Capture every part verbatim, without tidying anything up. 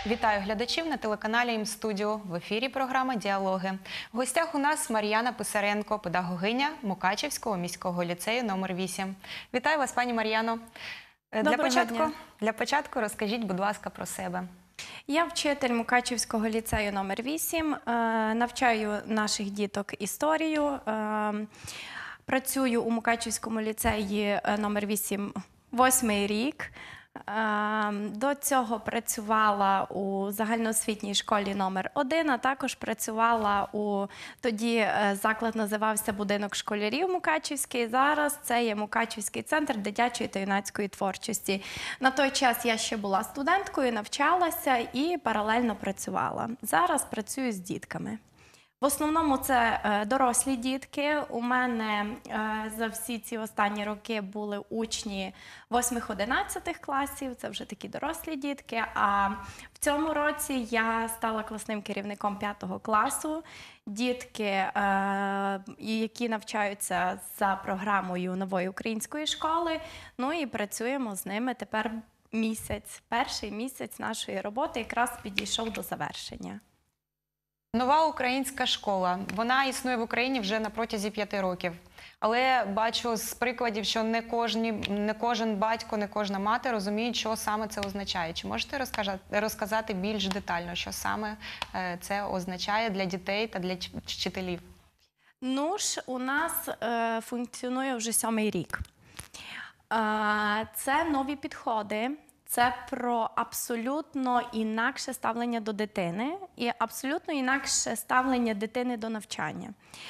Вітаю глядачів на телеканалі М-студіо. В ефірі програма «Діалоги». В гостях у нас Мар'яна Писаренко, педагогиня Мукачівського міського ліцею номер вісім. Вітаю вас, пані Мар'яно. Для початку, для початку розкажіть, будь ласка, про себе. Я вчитель Мукачівського ліцею номер вісім, навчаю наших діток історію, працюю у Мукачівському ліцеї номер вісім восьмий рік. До цього працювала у загальноосвітній школі номер один, а також працювала у, тоді заклад називався «Будинок школярів Мукачівський», зараз це є Мукачівський центр дитячої та юнацької творчості. На той час я ще була студенткою, навчалася і паралельно працювала. Зараз працюю з дітками. В основному це дорослі дітки. У мене за всі ці останні роки були учні восьмих-одинадцятих класів, це вже такі дорослі дітки. А в цьому році я стала класним керівником п'ятого класу. Дітки, які навчаються за програмою нової української школи, ну і працюємо з ними тепер місяць. Перший місяць нашої роботи якраз підійшов до завершення. Нова українська школа. Вона існує в Україні вже на протязі п'яти років. Але бачу з прикладів, що не, кожні, не кожен батько, не кожна мати розуміють, що саме це означає. Чи можете розказати, розказати більш детально, що саме це означає для дітей та для вчителів? Ну ж, у нас е, функціонує вже сьомий рік. Е, це нові підходи. Це про абсолютно інакше ставлення до дитини і абсолютно інакше ставлення дитини до навчання.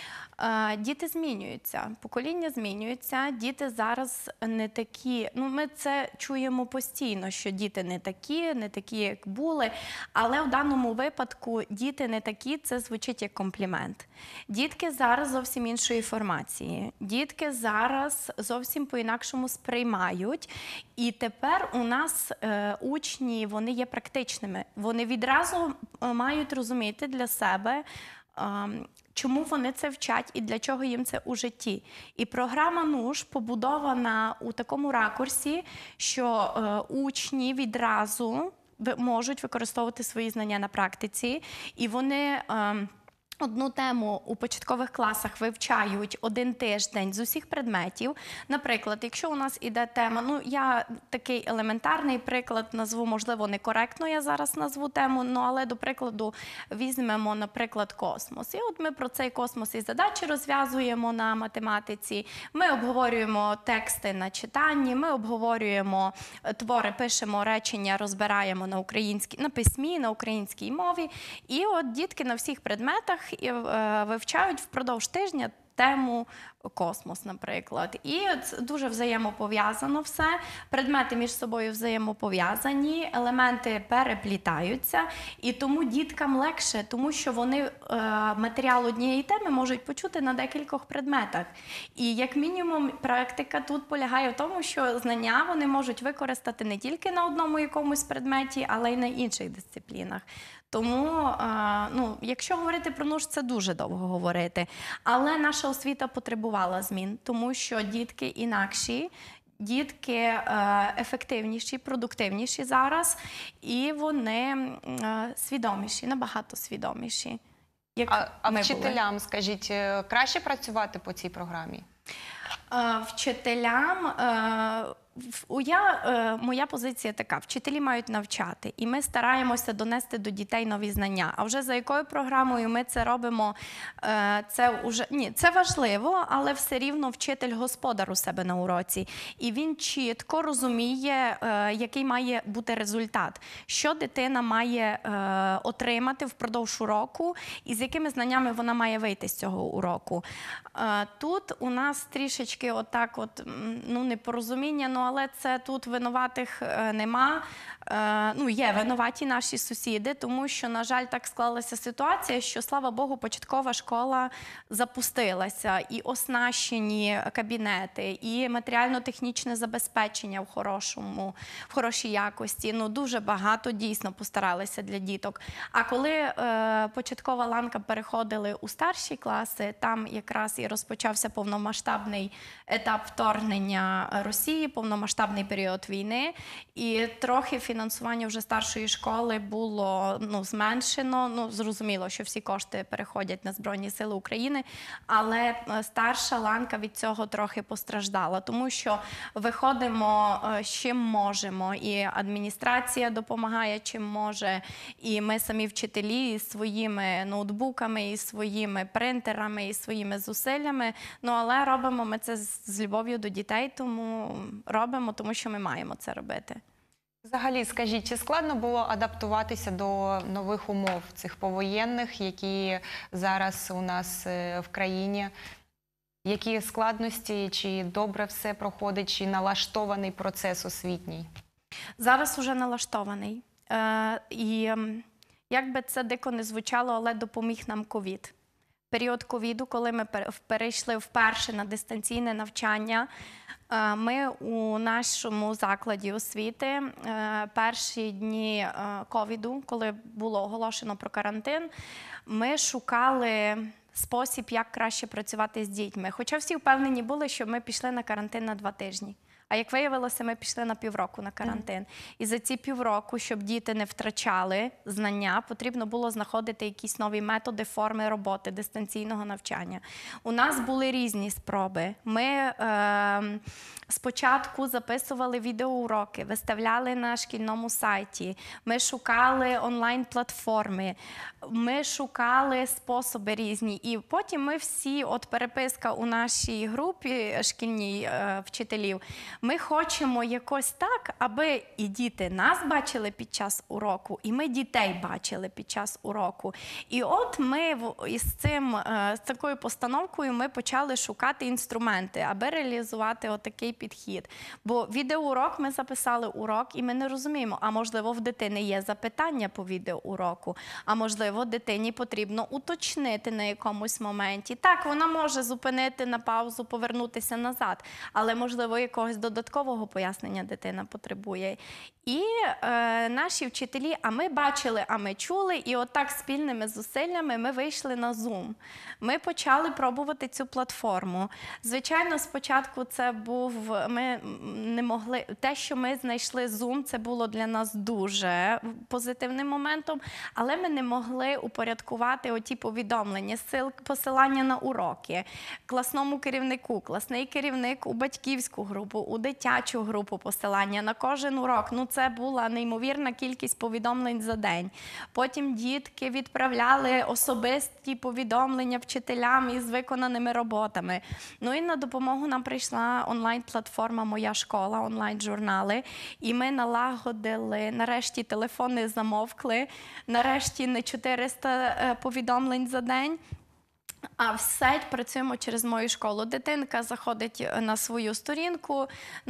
Діти змінюються, покоління змінюються, діти зараз не такі, ну ми це чуємо постійно, що діти не такі, не такі, як були, але в даному випадку діти не такі, це звучить як комплімент. Дітки зараз зовсім іншої формації, дітки зараз зовсім по-інакшому сприймають, і тепер у нас е, учні, вони є практичними, вони відразу мають розуміти для себе, е, чому вони це вчать і для чого їм це у житті. І програма НУШ побудована у такому ракурсі, що е, учні відразу можуть використовувати свої знання на практиці, і вони е, одну тему у початкових класах вивчають один тиждень з усіх предметів. Наприклад, якщо у нас іде тема, ну я такий елементарний приклад назву, можливо, некоректно я зараз назву тему, ну але до прикладу візьмемо, наприклад, космос. І от ми про цей космос і задачі розв'язуємо на математиці, ми обговорюємо тексти на читанні, ми обговорюємо твори, пишемо речення, розбираємо на українській, на письмі, на українській мові. І от дітки на всіх предметах і вивчають впродовж тижня тему космос, наприклад. І от дуже взаємопов'язано все, предмети між собою взаємопов'язані, елементи переплітаються, і тому діткам легше, тому що вони е, матеріал однієї теми можуть почути на декількох предметах. І як мінімум практика тут полягає в тому, що знання вони можуть використати не тільки на одному якомусь предметі, але й на інших дисциплінах. Тому, ну, якщо говорити про НУШ, це дуже довго говорити. Але наша освіта потребувала змін, тому що дітки інакші, дітки ефективніші, продуктивніші зараз, і вони свідоміші, набагато свідоміші. А, а вчителям, скажіть, краще працювати по цій програмі? Вчителям... Я, моя позиція така, вчителі мають навчати, і ми стараємося донести до дітей нові знання. А вже за якою програмою ми це робимо, це вже, ні, це важливо, але все рівно вчитель господар у себе на уроці. І він чітко розуміє, який має бути результат, що дитина має отримати впродовж уроку і з якими знаннями вона має вийти з цього уроку. Тут у нас трішечки отак от, ну, непорозуміння, ну, але це тут винуватих нема. Ну, є винуваті наші сусіди, тому що, на жаль, так склалася ситуація, що, слава Богу, початкова школа запустилася. І оснащені кабінети, і матеріально-технічне забезпечення в хорошому, в хорошій якості. Ну, дуже багато дійсно постаралися для діток. А коли е, початкова ланка переходили у старші класи, там якраз і розпочався повномасштабний етап вторгнення Росії, повномасштабний повномасштабний період війни, і трохи фінансування вже старшої школи було ну, зменшено. Ну, зрозуміло, що всі кошти переходять на Збройні Сили України, але старша ланка від цього трохи постраждала, тому що виходимо з чим можемо, і адміністрація допомагає чим може, і ми самі вчителі із своїми ноутбуками, і своїми принтерами, і своїми зусиллями, ну, але робимо ми це з любов'ю до дітей, тому робимо, тому що ми маємо це робити. Взагалі, скажіть, чи складно було адаптуватися до нових умов цих повоєнних, які зараз у нас в країні? Які складності, чи добре все проходить, чи налаштований процес освітній? Зараз уже налаштований. Е, і як би це дико не звучало, але допоміг нам ковід. Період ковіду, коли ми перейшли вперше на дистанційне навчання, ми у нашому закладі освіти перші дні ковіду, коли було оголошено про карантин, ми шукали спосіб, як краще працювати з дітьми. Хоча всі впевнені були, що ми пішли на карантин на два тижні. А як виявилося, ми пішли на півроку на карантин. Mm. І за ці півроку, щоб діти не втрачали знання, потрібно було знаходити якісь нові методи, форми роботи, дистанційного навчання. У нас були різні спроби. Ми е, спочатку записували відеоуроки, виставляли на шкільному сайті, ми шукали онлайн-платформи, ми шукали способи різні. І потім ми всі, от переписка у нашій групі шкільній е, вчителів, ми хочемо якось так, аби і діти нас бачили під час уроку, і ми дітей бачили під час уроку. І от ми із цим, з такою постановкою ми почали шукати інструменти, аби реалізувати отакий підхід. Бо відеоурок ми записали урок, і ми не розуміємо, а можливо в дитини є запитання по відеоуроку, а можливо дитині потрібно уточнити на якомусь моменті. Так, вона може зупинити на паузу, повернутися назад, але можливо якогось додаткового пояснення дитина потребує. І е, наші вчителі, а ми бачили, а ми чули, і отак спільними зусиллями ми вийшли на Zoom. Ми почали пробувати цю платформу. Звичайно, спочатку це був, ми не могли, те, що ми знайшли Zoom, це було для нас дуже позитивним моментом, але ми не могли упорядкувати оті повідомлення, сил, посилання на уроки, класному керівнику, класний керівник у батьківську групу, у дитячу групу посилання на кожен урок. Ну, це була неймовірна кількість повідомлень за день. Потім дітки відправляли особисті повідомлення вчителям із виконаними роботами. Ну і на допомогу нам прийшла онлайн-платформа «Моя школа», онлайн-журнали. І ми налагодили, нарешті телефони замовкли, нарешті не чотириста повідомлень за день. А все працюємо через мою школу. Дитинка заходить на свою сторінку,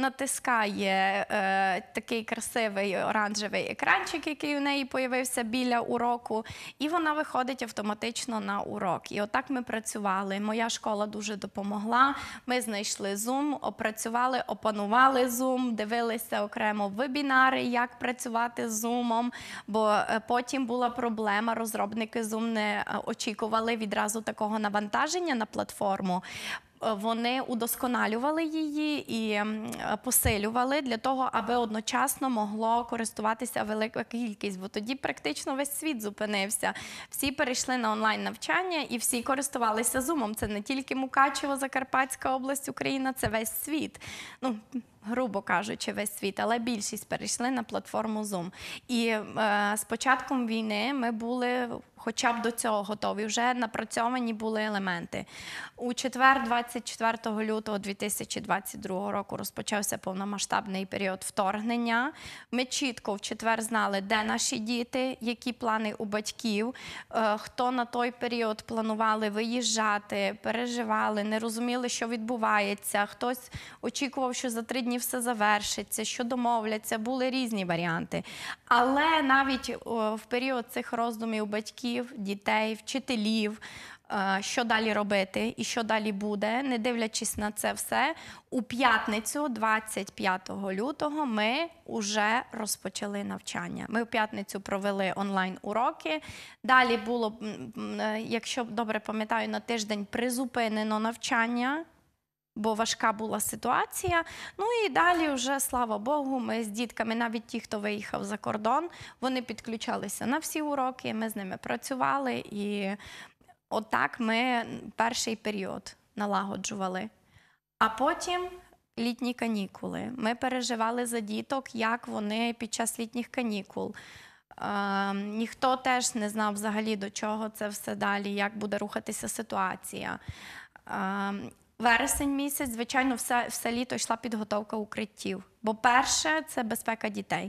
натискає е, такий красивий оранжевий екранчик, який у неї з'явився біля уроку, і вона виходить автоматично на урок. І отак ми працювали. Моя школа дуже допомогла. Ми знайшли Zoom, опрацювали, опанували Zoom, дивилися окремо вебінари, як працювати з Zoom, бо потім була проблема, розробники Zoom не очікували відразу такого навантаження на платформу. Вони удосконалювали її і посилювали для того, аби одночасно могло користуватися велика кількість, бо тоді практично весь світ зупинився. Всі перейшли на онлайн-навчання і всі користувалися Zoom. Це не тільки Мукачево, Закарпатська область, Україна, це весь світ. Ну, грубо кажучи, весь світ, але більшість перейшли на платформу Zoom. І е, з початком війни ми були хоча б до цього готові, вже напрацьовані були елементи. У четвер, двадцять четвертого лютого дві тисячі двадцять другого року, розпочався повномасштабний період вторгнення. Ми чітко в четвер знали, де наші діти, які плани у батьків, е, хто на той період планували виїжджати, переживали, не розуміли, що відбувається, хтось очікував, що за три дні все завершиться, що домовляться, були різні варіанти. Але навіть о, в період цих роздумів батьків, дітей, вчителів, е, що далі робити і що далі буде, не дивлячись на це все, у п'ятницю, двадцять п'ятого лютого, ми вже розпочали навчання. Ми в п'ятницю провели онлайн-уроки. Далі було, якщо добре пам'ятаю, на тиждень призупинено навчання. бо важка була ситуація. Ну і далі вже, слава Богу, ми з дітками, навіть ті, хто виїхав за кордон, вони підключалися на всі уроки, ми з ними працювали, і отак ми перший період налагоджували. А потім літні канікули. Ми переживали за діток, як вони під час літніх канікул. Е, ніхто теж не знав взагалі, до чого це все далі, як буде рухатися ситуація. Е, вересень місяць, звичайно, все, все літо йшла підготовка укриттів. Бо перше – це безпека дітей.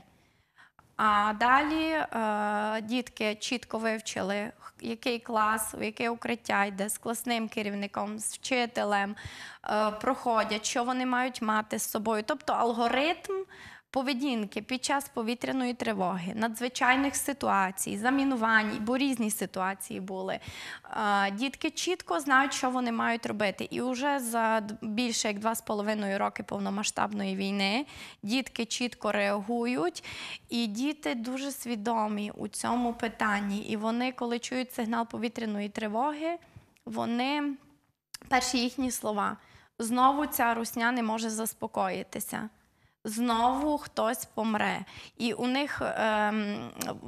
А далі е, дітки чітко вивчили, який клас, у яке укриття йде, з класним керівником, з вчителем, е, проходять, що вони мають мати з собою. Тобто алгоритм поведінки під час повітряної тривоги, надзвичайних ситуацій, замінувань, бо різні ситуації були. Е, дітки чітко знають, що вони мають робити. І вже за більше як два з половиною роки повномасштабної війни дітки чітко реагують, і діти дуже свідомі у цьому питанні. І вони, коли чують сигнал повітряної тривоги, вони, перші їхні слова: знову ця русня не може заспокоїтися. Знову хтось помре. І у них, ем,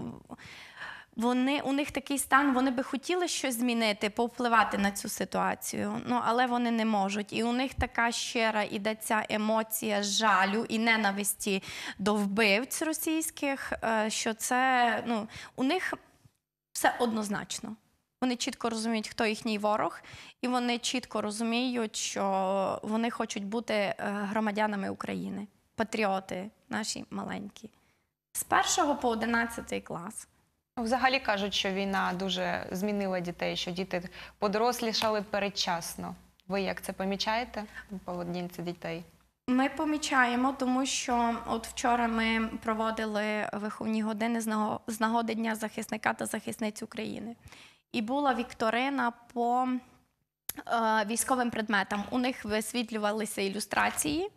вони, у них такий стан, вони би хотіли щось змінити, повпливати на цю ситуацію, ну, але вони не можуть. І у них така щира іде ця емоція жалю і ненависті до вбивць російських, е, що це, ну, у них все однозначно. Вони чітко розуміють, хто їхній ворог, і вони чітко розуміють, що вони хочуть бути громадянами України. Патріоти наші маленькі. З першого по одинадцятий клас. Взагалі кажуть, що війна дуже змінила дітей, що діти подорослішали передчасно. Ви як це помічаєте у поведінці дітей? Ми помічаємо, тому що от вчора ми проводили виховні години з нагоди Дня захисника та захисниць України. І була вікторина по е, військовим предметам. У них висвітлювалися ілюстрації,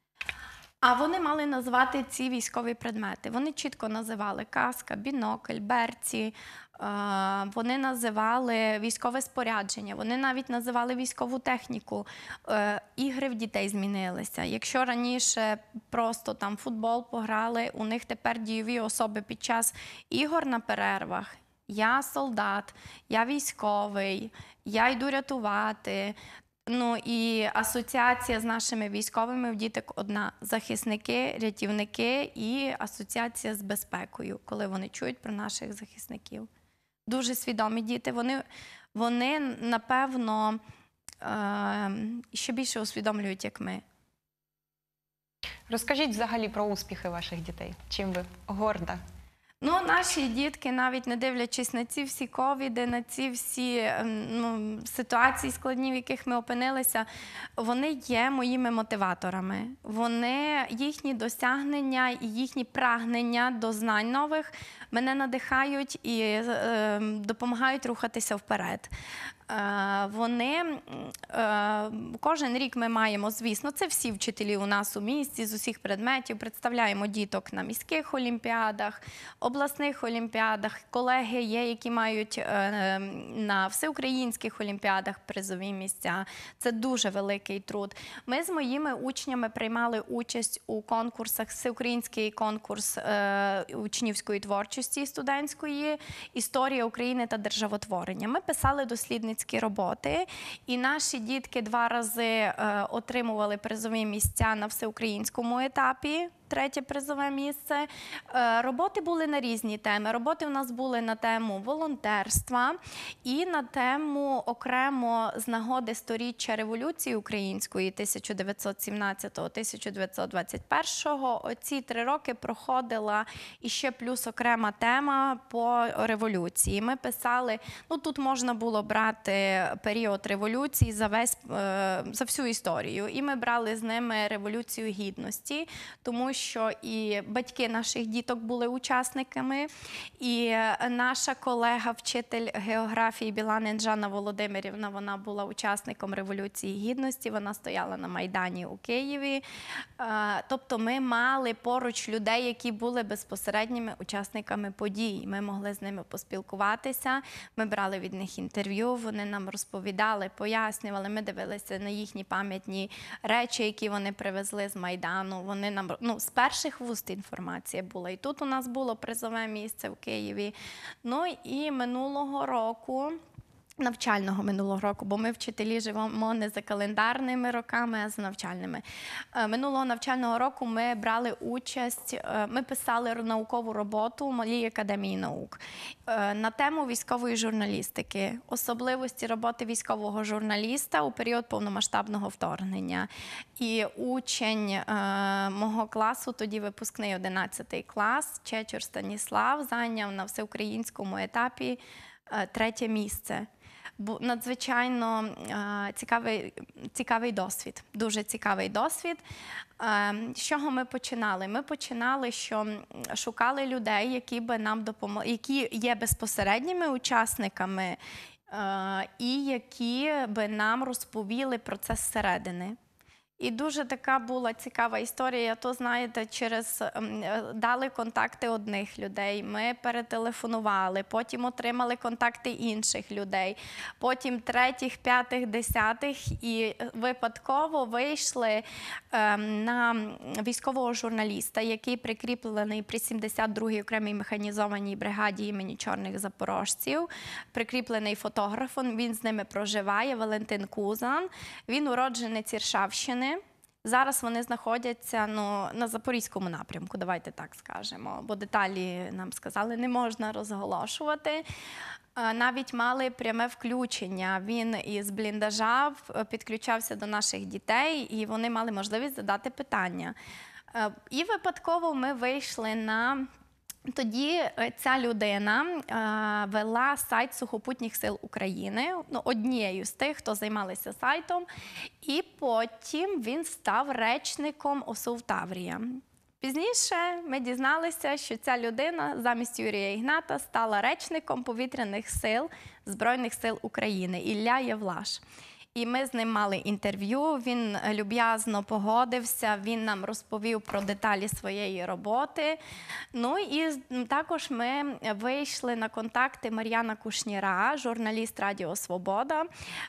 а вони мали назвати ці військові предмети. Вони чітко називали каска, бінокль, берці, е, вони називали військове спорядження, вони навіть називали військову техніку. Е, ігри в дітей змінилися. Якщо раніше просто там футбол пограли, у них тепер дійові особи під час ігор на перервах. Я солдат, я військовий, я йду рятувати. Ну і асоціація з нашими військовими в діток одна – захисники, рятівники і асоціація з безпекою, коли вони чують про наших захисників. Дуже свідомі діти, вони, вони напевно, е, ще більше усвідомлюють, як ми. Розкажіть взагалі про успіхи ваших дітей. Чим ви горда? Ну, наші дітки, навіть не дивлячись на ці всі ковіди, на ці всі ну, ситуації складні, в яких ми опинилися, вони є моїми мотиваторами. Вони, їхні досягнення і їхні прагнення до знань нових мене надихають і е, допомагають рухатися вперед. Вони, кожен рік ми маємо, звісно, це всі вчителі у нас у місті, з усіх предметів, представляємо діток на міських олімпіадах, обласних олімпіадах, колеги є, які мають на всеукраїнських олімпіадах призові місця. Це дуже великий труд. Ми з моїми учнями приймали участь у конкурсах, всеукраїнський конкурс учнівської творчості студентської, історія України та державотворення. Ми писали дослідництво роботи, і наші дітки два рази е, отримували призові місця на всеукраїнському етапі, третє призове місце. Е, роботи були на різні теми. Роботи у нас були на тему волонтерства і на тему окремо з нагоди сторіччя Революції Української тисяча дев'ятсот сімнадцятого - тисяча дев'ятсот двадцять першого. Оці три роки проходила іще плюс окрема тема по революції. Ми писали, ну тут можна було брати період революції за весь, за всю історію. І ми брали з ними Революцію Гідності, тому що і батьки наших діток були учасниками, і наша колега, вчитель географії Біланин Жанна Володимирівна, вона була учасником Революції Гідності, вона стояла на Майдані у Києві. Тобто ми мали поруч людей, які були безпосередніми учасниками подій. Ми могли з ними поспілкуватися, ми брали від них інтерв'ю, вони нам розповідали, пояснювали, ми дивилися на їхні пам'ятні речі, які вони привезли з Майдану. Вони нам, ну, з перших вуст інформація була. І тут у нас було призове місце в Києві. Ну і минулого року, навчального минулого року, бо ми вчителі живемо не за календарними роками, а за навчальними. Минулого навчального року ми брали участь, ми писали наукову роботу у Малій академії наук на тему військової журналістики, особливості роботи військового журналіста у період повномасштабного вторгнення. І учень мого класу, тоді випускний одинадцятий клас, Чечур Станіслав, зайняв на всеукраїнському етапі третє місце. Надзвичайно е, цікавий, цікавий досвід, дуже цікавий досвід. Е, з чого ми починали? Ми починали, що шукали людей, які би нам допомогли, які є безпосередніми учасниками е, і які би нам розповіли про це зсередини. І дуже така була цікава історія, то, знаєте, через дали контакти одних людей, ми перетелефонували, потім отримали контакти інших людей, потім третіх, п'ятих, десятих, і випадково вийшли ем, на військового журналіста, який прикріплений при сімдесят другій окремій механізованій бригаді імені Чорних Запорожців, прикріплений фотографом, він з ними проживає, Валентин Кузан, він уродженець Іршавщини. Зараз вони знаходяться, ну, на Запорізькому напрямку, давайте так скажемо, бо деталі, нам сказали, не можна розголошувати. Навіть мали пряме включення. Він із бліндажа підключався до наших дітей, і вони мали можливість задати питання. І випадково ми вийшли на... Тоді ця людина е, вела сайт Сухопутніх сил України, ну, однією з тих, хто займалися сайтом, і потім він став речником ОСУВ Таврія. Пізніше ми дізналися, що ця людина замість Юрія Ігната стала речником повітряних сил Збройних сил України, Ілля Євлаш. І ми з ним мали інтерв'ю, він люб'язно погодився, він нам розповів про деталі своєї роботи. Ну і також ми вийшли на контакти Мар'яна Кушніра, журналіст Радіо Свобода.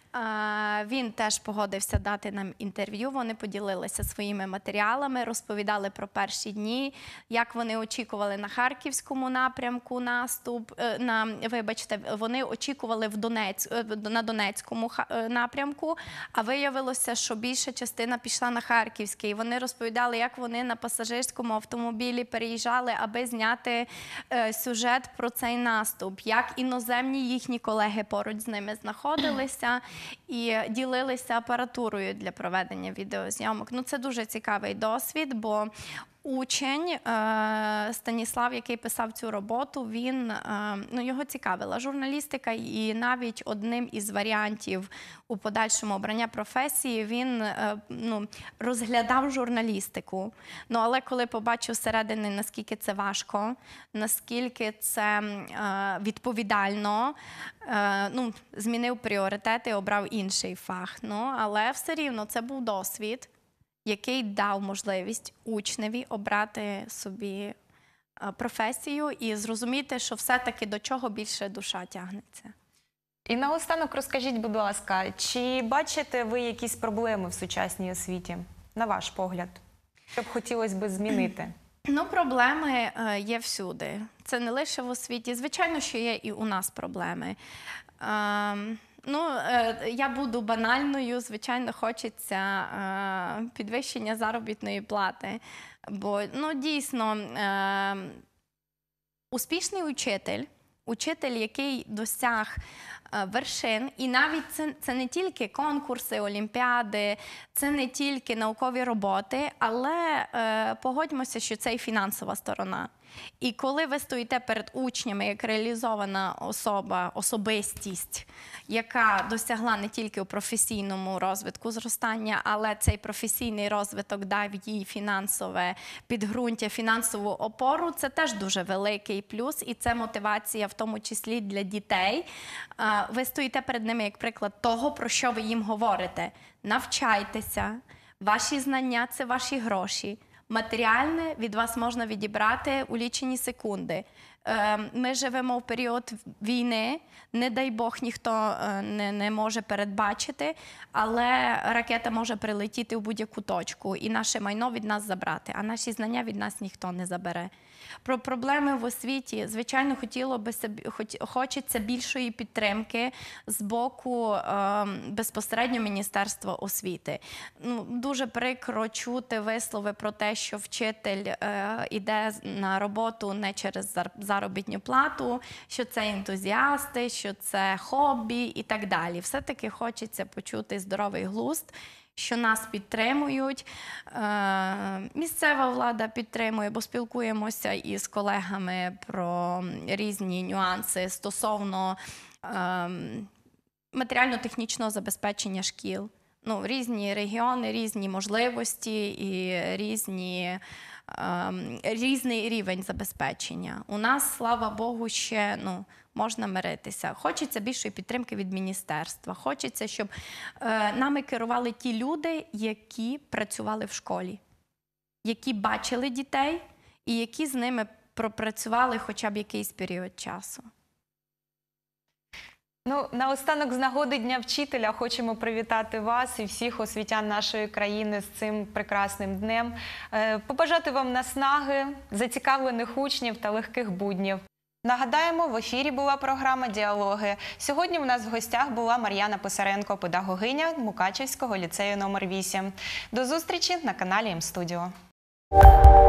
Він теж погодився дати нам інтерв'ю, вони поділилися своїми матеріалами, розповідали про перші дні, як вони очікували на Харківському напрямку наступ, на, вибачте, вони очікували в Донець, на Донецькому напрямку, а виявилося, що більша частина пішла на Харківський. Вони розповідали, як вони на пасажирському автомобілі переїжджали, аби зняти е, сюжет про цей наступ, як іноземні їхні колеги поруч з ними знаходилися і ділилися апаратурою для проведення відеозйомок. Ну, це дуже цікавий досвід, бо учень е, Станіслав, який писав цю роботу, він, е, ну, його цікавила журналістика, і навіть одним із варіантів у подальшому обрання професії він е, ну, розглядав журналістику. Ну, але коли побачив зсередини, наскільки це важко, наскільки це е, відповідально, е, ну, змінив пріоритети, обрав інший фах. Ну, але все рівно це був досвід, який дав можливість учневі обрати собі професію і зрозуміти, що все-таки до чого більше душа тягнеться. І наостанок розкажіть, будь ласка, чи бачите ви якісь проблеми в сучасній освіті, на ваш погляд? Що б хотілося б змінити? Ну, проблеми є всюди. Це не лише в освіті. Звичайно, що є і у нас проблеми. Ну, я буду банальною, звичайно, хочеться підвищення заробітної плати. Бо, ну, дійсно, успішний учитель, учитель, який досяг вершин, і навіть це, це не тільки конкурси, олімпіади, це не тільки наукові роботи, але е, погодьмося, що це і фінансова сторона. І коли ви стоїте перед учнями як реалізована особа, особистість, яка досягла не тільки у професійному розвитку зростання, але цей професійний розвиток дав їй фінансове підґрунтя, фінансову опору, це теж дуже великий плюс, і це мотивація в тому числі для дітей. Ви стоїте перед ними як приклад того, про що ви їм говорите. Навчайтеся, ваші знання – це ваші гроші. Матеріальне від вас можна відібрати у лічені секунди. Ми живемо в період війни, не дай Бог, ніхто не, не може передбачити, але ракета може прилетіти в будь-яку точку і наше майно від нас забрати, а наші знання від нас ніхто не забере. Про проблеми в освіті, звичайно, хотіло би, хочеться більшої підтримки з боку е, безпосередньо Міністерства освіти. Ну, дуже прикро чути вислови про те, що вчитель е, іде на роботу не через заробітну плату, що це ентузіасти, що це хобі і так далі. Все-таки хочеться почути здоровий глузд, що нас підтримують, місцева влада підтримує, бо спілкуємося із колегами про різні нюанси стосовно матеріально-технічного забезпечення шкіл. Ну, різні регіони, різні можливості і різні, різний рівень забезпечення. У нас, слава Богу, ще, ну, можна миритися. Хочеться більшої підтримки від міністерства. Хочеться, щоб е, нами керували ті люди, які працювали в школі, які бачили дітей і які з ними пропрацювали хоча б якийсь період часу. Ну, наостанок, з нагоди Дня вчителя, хочемо привітати вас і всіх освітян нашої країни з цим прекрасним днем. Е, побажати вам наснаги, зацікавлених учнів та легких буднів. Нагадаємо, в ефірі була програма «Діалоги». Сьогодні у нас в гостях була Мар'яна Писаренко, педагогиня Мукачівського ліцею номер вісім. До зустрічі на каналі М-студіо.